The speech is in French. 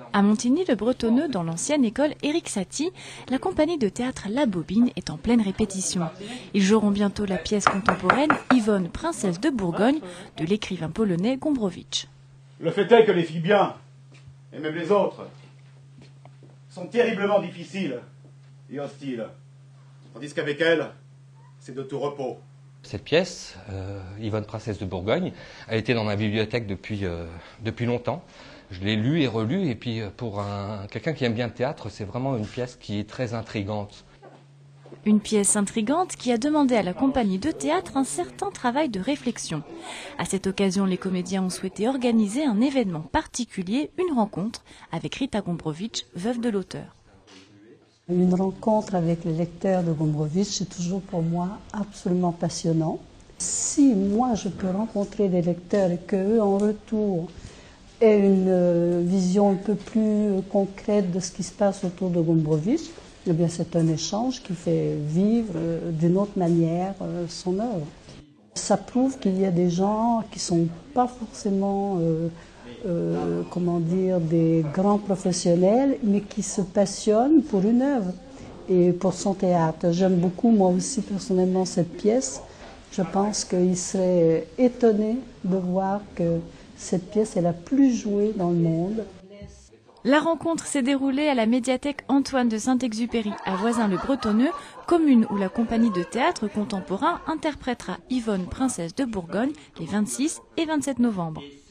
À Montigny-le-Bretonneux, dans l'ancienne école Éric Satie, la compagnie de théâtre La Bobine est en pleine répétition. Ils joueront bientôt la pièce contemporaine Yvonne, princesse de Bourgogne, de l'écrivain polonais Gombrowicz. Le fait est que les filles bien, et même les autres, sont terriblement difficiles et hostiles, tandis qu'avec elles, c'est de tout repos. Cette pièce, Yvonne, princesse de Bourgogne, a été dans ma bibliothèque depuis longtemps. Je l'ai lue et relue, et puis pour quelqu'un qui aime bien le théâtre, c'est vraiment une pièce qui est très intrigante. Une pièce intrigante qui a demandé à la compagnie de théâtre un certain travail de réflexion. À cette occasion, les comédiens ont souhaité organiser un événement particulier, une rencontre avec Rita Gombrowicz, veuve de l'auteur. Une rencontre avec les lecteurs de Gombrowicz, c'est toujours pour moi absolument passionnant. Si moi je peux rencontrer des lecteurs et qu'eux en retour aient une vision un peu plus concrète de ce qui se passe autour de Gombrowicz, eh bien c'est un échange qui fait vivre d'une autre manière son œuvre. Ça prouve qu'il y a des gens qui ne sont pas forcément des grands professionnels, mais qui se passionnent pour une œuvre et pour son théâtre. J'aime beaucoup, moi aussi personnellement, cette pièce. Je pense qu'ils seraient étonnés de voir que cette pièce est la plus jouée dans le monde. La rencontre s'est déroulée à la médiathèque Antoine de Saint-Exupéry à Voisins-le-Bretonneux, commune où la compagnie de théâtre contemporain interprétera Yvonne, princesse de Bourgogne, les 26 et 27 novembre.